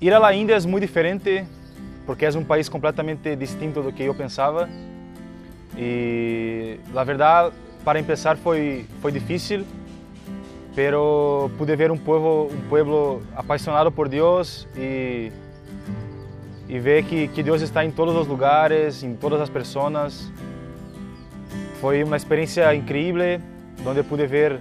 Ir a la India es muy diferente porque es un país completamente distinto de lo que yo pensaba y la verdad, para empezar fue difícil, pero pude ver un pueblo apasionado por Dios y ver que Dios está en todos los lugares, en todas las personas. Fue una experiencia increíble donde pude ver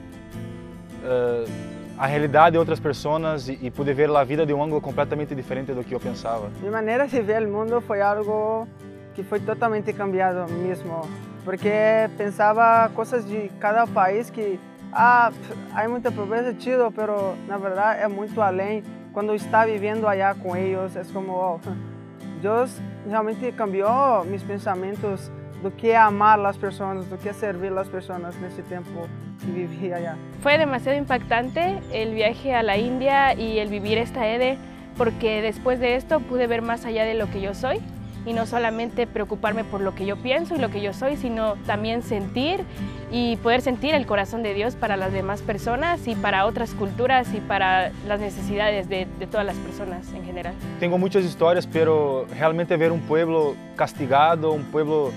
a realidade de outras pessoas e pude ver a vida de um ângulo completamente diferente do que eu pensava. Minha maneira de ver o mundo foi algo que foi totalmente cambiado mesmo, porque pensava coisas de cada país que há muita pobreza, chido, pero na verdade é muito além. Quando está vivendo allá com eles, é como, oh, Deus realmente cambiou meus pensamentos do que amar as pessoas, do que servir as pessoas nesse tempo que viví allá. Fue demasiado impactante el viaje a la India y el vivir esta EDE, porque después de esto pude ver más allá de lo que yo soy y no solamente preocuparme por lo que yo pienso y lo que yo soy, sino también sentir y poder sentir el corazón de Dios para las demás personas y para otras culturas y para las necesidades de todas las personas en general. Tengo muchas historias, pero realmente ver un pueblo castigado, un pueblo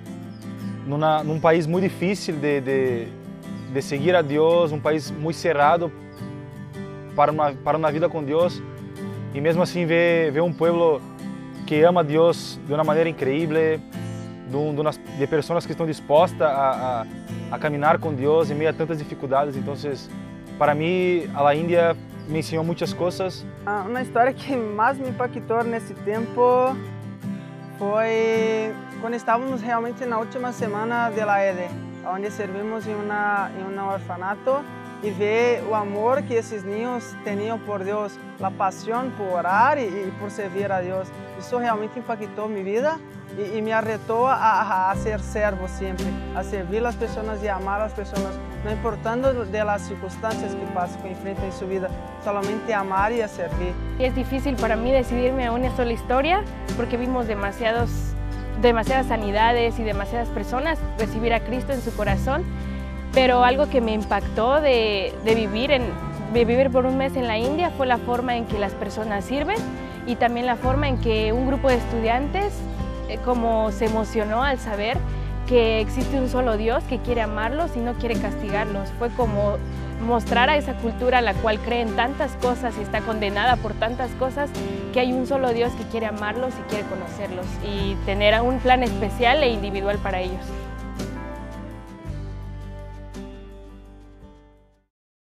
num país muito difícil de seguir a Deus, um país muito cerrado para uma vida com Deus, e mesmo assim ver um povo que ama a Deus de uma maneira incrível, de pessoas que estão dispostas a caminhar com Deus em meio a tantas dificuldades. Então, para mim, a Índia me ensinou muitas coisas. Uma história que mais me impactou nesse tempo foi quando estávamos realmente na última semana de la EDE, onde servimos em um orfanato e ver o amor que esses niños tinham por Deus, a paixão por orar e por servir a Deus. Isso realmente impactou minha vida e me arretou a ser servo sempre, a servir as pessoas e amar as pessoas, não importando das circunstâncias que passam, que enfrentam em sua vida, solamente amar e a servir. Es difícil para mí decidirme a una sola historia porque vimos demasiadas sanidades y demasiadas personas recibir a Cristo en su corazón, pero algo que me impactó de vivir por un mes en la India fue la forma en que las personas sirven y también la forma en que un grupo de estudiantes como se emocionó al saber que existe un solo Dios que quiere amarlos y no quiere castigarlos. Fue como mostrar a esa cultura la cual cree en tantas cosas y está condenada por tantas cosas, que hay un solo Dios que quiere amarlos y quiere conocerlos y tener un plan especial e individual para ellos.